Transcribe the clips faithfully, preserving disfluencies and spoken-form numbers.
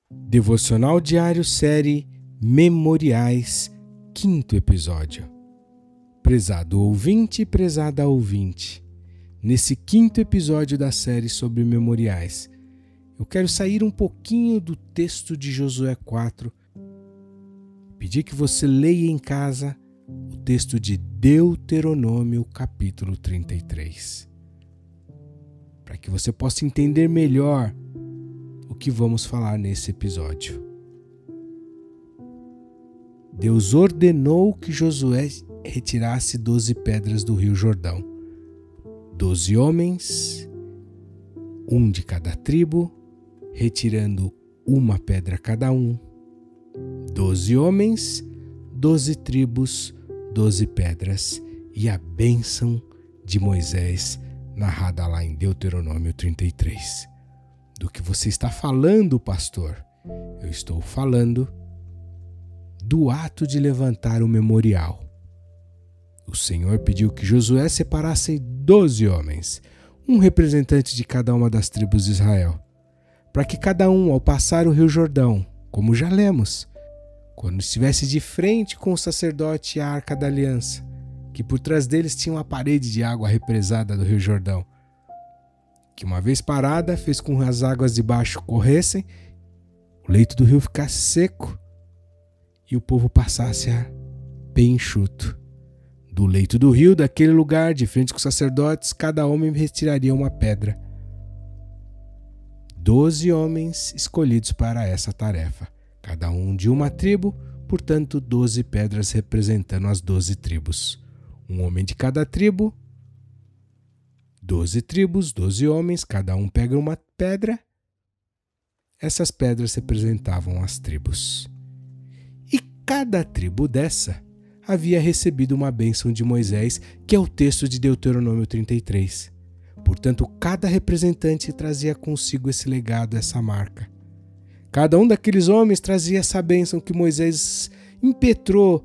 Devocional Diário Série Memoriais, quinto episódio. Prezado ouvinte e prezada ouvinte, nesse quinto episódio da série sobre memoriais, eu quero sair um pouquinho do texto de Josué quatro e pedir que você leia em casa o texto de Deuteronômio capítulo trinta e três, para que você possa entender melhor o que vamos falar nesse episódio. Deus ordenou que Josué retirasse doze pedras do rio Jordão. Doze homens, um de cada tribo, retirando uma pedra cada um. Doze homens, doze tribos, doze pedras, e a bênção de Moisés, narrada lá em Deuteronômio trinta e três. Do que você está falando, pastor? Eu estou falando do ato de levantar o memorial. O Senhor pediu que Josué separasse doze homens, um representante de cada uma das tribos de Israel, para que cada um, ao passar o rio Jordão, como já lemos, quando estivesse de frente com o sacerdote e a arca da aliança, que por trás deles tinha uma parede de água represada do rio Jordão, que uma vez parada fez com que as águas de baixo corressem, o leito do rio ficasse seco e o povo passasse a pé enxuto. Do leito do rio, daquele lugar, de frente com os sacerdotes, cada homem retiraria uma pedra. Doze homens escolhidos para essa tarefa, cada um de uma tribo, portanto, doze pedras representando as doze tribos. Um homem de cada tribo, doze tribos, doze homens, cada um pega uma pedra. Essas pedras representavam as tribos. E cada tribo dessa havia recebido uma bênção de Moisés, que é o texto de Deuteronômio trinta e três. Portanto, cada representante trazia consigo esse legado, essa marca. Cada um daqueles homens trazia essa bênção que Moisés impetrou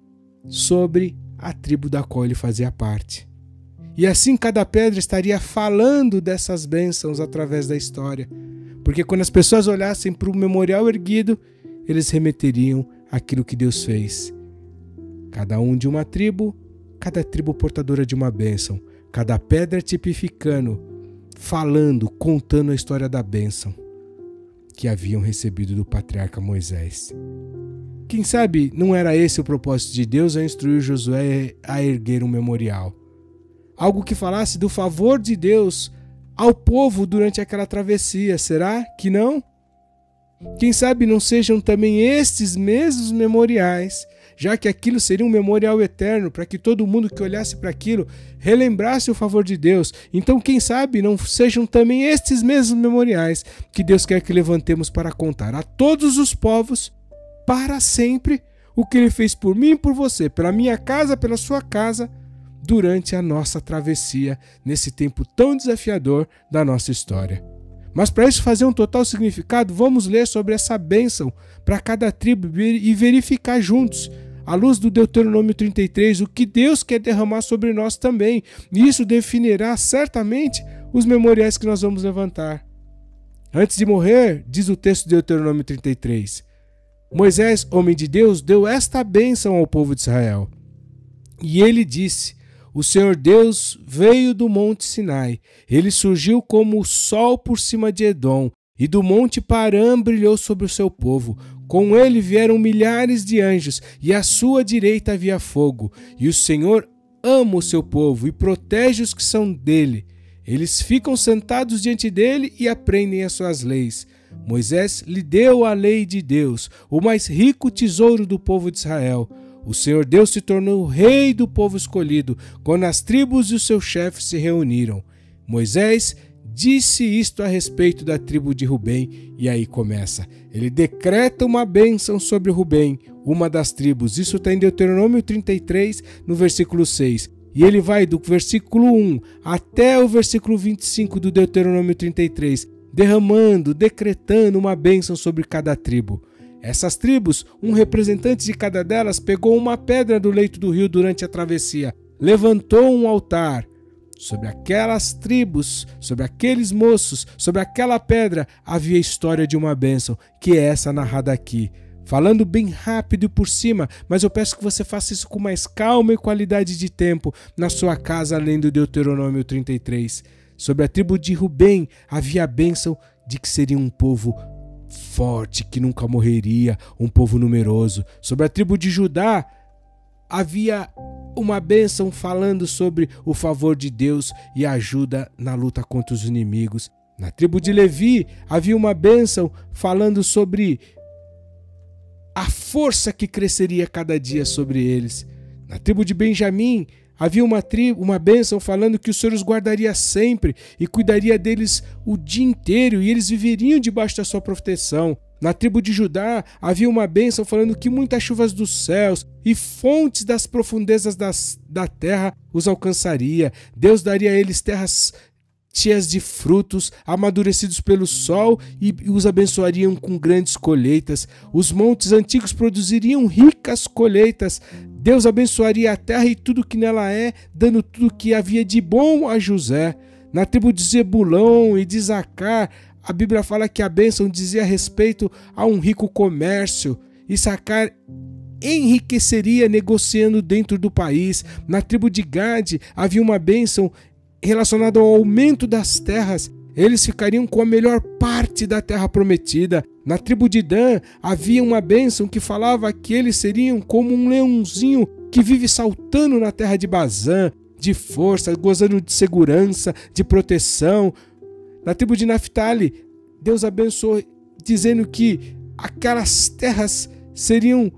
sobre a tribo da qual ele fazia parte. E assim cada pedra estaria falando dessas bênçãos através da história. Porque quando as pessoas olhassem para o memorial erguido, eles remeteriam àquilo que Deus fez. Cada um de uma tribo, cada tribo portadora de uma bênção. Cada pedra tipificando, falando, contando a história da bênção que haviam recebido do patriarca Moisés. Quem sabe não era esse o propósito de Deus ao instruir Josué a erguer um memorial? Algo que falasse do favor de Deus ao povo durante aquela travessia, será que não? Quem sabe não sejam também estes mesmos memoriais, já que aquilo seria um memorial eterno, para que todo mundo que olhasse para aquilo relembrasse o favor de Deus. Então, quem sabe não sejam também estes mesmos memoriais que Deus quer que levantemos para contar a todos os povos, para sempre, o que Ele fez por mim e por você, pela minha casa, pela sua casa, durante a nossa travessia, nesse tempo tão desafiador da nossa história. Mas para isso fazer um total significado, vamos ler sobre essa bênção para cada tribo e verificar juntos, à luz do Deuteronômio trinta e três, o que Deus quer derramar sobre nós também. E isso definirá certamente os memoriais que nós vamos levantar. Antes de morrer, diz o texto de Deuteronômio trinta e três, Moisés, homem de Deus, deu esta bênção ao povo de Israel. E ele disse: o Senhor Deus veio do monte Sinai. Ele surgiu como o sol por cima de Edom, e do monte Parã brilhou sobre o seu povo. Com ele vieram milhares de anjos, e à sua direita havia fogo. E o Senhor ama o seu povo e protege os que são dele. Eles ficam sentados diante dele e aprendem as suas leis. Moisés lhe deu a lei de Deus, o mais rico tesouro do povo de Israel. O Senhor Deus se tornou rei do povo escolhido, quando as tribos e os seus chefes se reuniram. Moisés disse isto a respeito da tribo de Rubem, e aí começa. Ele decreta uma bênção sobre Rubem, uma das tribos. Isso está em Deuteronômio trinta e três, no versículo seis. E ele vai do versículo um até o versículo vinte e cinco do Deuteronômio trinta e três, derramando, decretando uma bênção sobre cada tribo. Essas tribos, um representante de cada delas, pegou uma pedra do leito do rio durante a travessia, levantou um altar sobre aquelas tribos, sobre aqueles moços, sobre aquela pedra, havia a história de uma bênção, que é essa narrada aqui. Falando bem rápido e por cima, mas eu peço que você faça isso com mais calma e qualidade de tempo na sua casa, além do Deuteronômio trinta e três. Sobre a tribo de Rubem havia a bênção de que seria um povo forte, que nunca morreria, um povo numeroso. Sobre a tribo de Judá havia uma bênção falando sobre o favor de Deus e a ajuda na luta contra os inimigos. Na tribo de Levi havia uma bênção falando sobre a força que cresceria cada dia sobre eles. Na tribo de Benjamim havia uma, tribo, uma bênção falando que o Senhor os guardaria sempre e cuidaria deles o dia inteiro e eles viveriam debaixo da sua proteção. Na tribo de Judá havia uma bênção falando que muitas chuvas dos céus e fontes das profundezas das, da terra os alcançaria. Deus daria a eles terras cheias de frutos, amadurecidos pelo sol, e os abençoariam com grandes colheitas. Os montes antigos produziriam ricas colheitas. Deus abençoaria a terra e tudo que nela é, dando tudo que havia de bom a José. Na tribo de Zebulão e de Isacar, a Bíblia fala que a bênção dizia respeito a um rico comércio. Isacar enriqueceria negociando dentro do país. Na tribo de Gade havia uma bênção relacionada ao aumento das terras. Eles ficariam com a melhor parte da terra prometida. Na tribo de Dan havia uma bênção que falava que eles seriam como um leãozinho que vive saltando na terra de Bazã, de força, gozando de segurança, de proteção. Na tribo de Naftali, Deus abençoou dizendo que aquelas terras seriam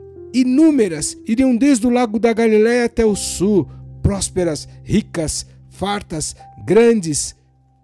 inúmeras, iriam desde o lago da Galileia até o sul, prósperas, ricas, fartas, grandes.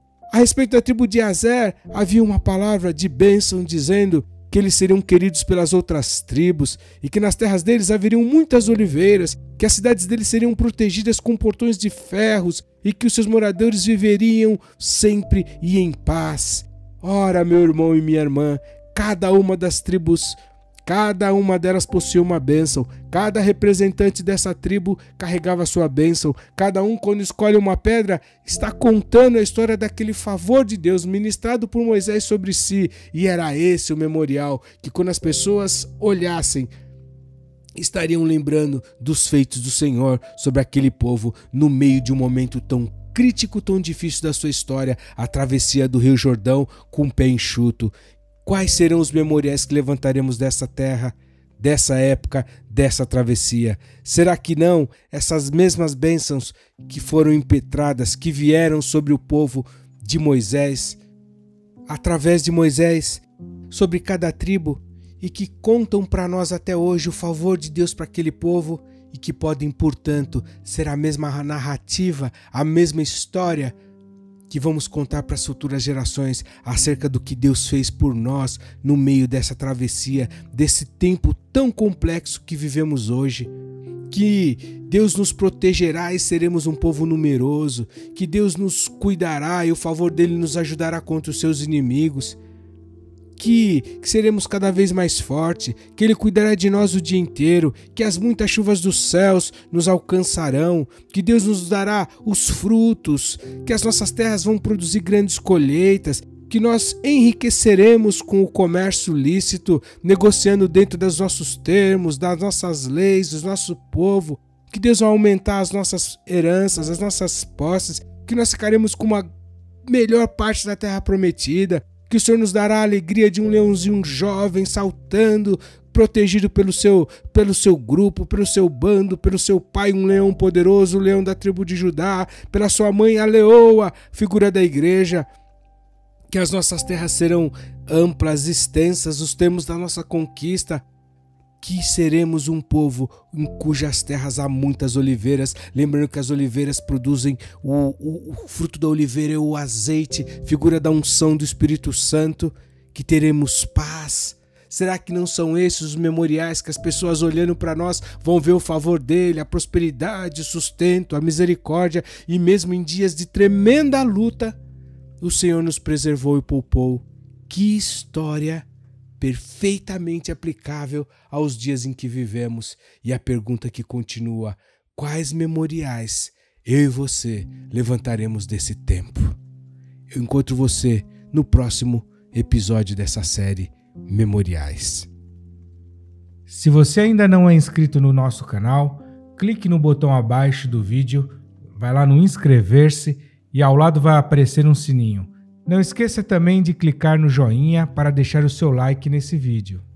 A respeito da tribo de Azer, havia uma palavra de bênção dizendo que eles seriam queridos pelas outras tribos e que nas terras deles haveriam muitas oliveiras, que as cidades deles seriam protegidas com portões de ferros e que os seus moradores viveriam sempre e em paz. Ora, meu irmão e minha irmã, cada uma das tribos, cada uma delas possuía uma bênção, cada representante dessa tribo carregava sua bênção, cada um, quando escolhe uma pedra, está contando a história daquele favor de Deus ministrado por Moisés sobre si, e era esse o memorial, que quando as pessoas olhassem, estariam lembrando dos feitos do Senhor sobre aquele povo no meio de um momento tão crítico, tão difícil da sua história, a travessia do Rio Jordão com o pé enxuto. Quais serão os memoriais que levantaremos dessa terra, dessa época, dessa travessia? Será que não essas mesmas bênçãos que foram impetradas, que vieram sobre o povo de Moisés, através de Moisés, sobre cada tribo, e que contam para nós até hoje o favor de Deus para aquele povo e que podem, portanto, ser a mesma narrativa, a mesma história que vamos contar para as futuras gerações acerca do que Deus fez por nós no meio dessa travessia, desse tempo tão complexo que vivemos hoje. Que Deus nos protegerá e seremos um povo numeroso, que Deus nos cuidará e o favor dele nos ajudará contra os seus inimigos. Que, que seremos cada vez mais fortes, que Ele cuidará de nós o dia inteiro, que as muitas chuvas dos céus nos alcançarão, que Deus nos dará os frutos, que as nossas terras vão produzir grandes colheitas, que nós enriqueceremos com o comércio lícito, negociando dentro dos nossos termos, das nossas leis, do nosso povo, que Deus vai aumentar as nossas heranças, as nossas posses, que nós ficaremos com uma melhor parte da terra prometida, que o Senhor nos dará a alegria de um leãozinho jovem saltando, protegido pelo seu, pelo seu grupo, pelo seu bando, pelo seu pai, um leão poderoso, o leão da tribo de Judá, pela sua mãe, a leoa, figura da igreja. Que as nossas terras serão amplas, extensas, os termos da nossa conquista, que seremos um povo em cujas terras há muitas oliveiras, lembrando que as oliveiras produzem o, o, o fruto da oliveira é o azeite, figura da unção do Espírito Santo, que teremos paz. Será que não são esses os memoriais que as pessoas olhando para nós vão ver o favor dele, a prosperidade, o sustento, a misericórdia, e mesmo em dias de tremenda luta, o Senhor nos preservou e poupou? Que história perfeitamente aplicável aos dias em que vivemos. E a pergunta que continua: quais memoriais eu e você levantaremos desse tempo. Eu encontro você no próximo episódio dessa série Memoriais. Se você ainda não é inscrito no nosso canal, clique no botão abaixo do vídeo, vai lá no inscrever-se e ao lado vai aparecer um sininho. Não esqueça também de clicar no joinha para deixar o seu like nesse vídeo.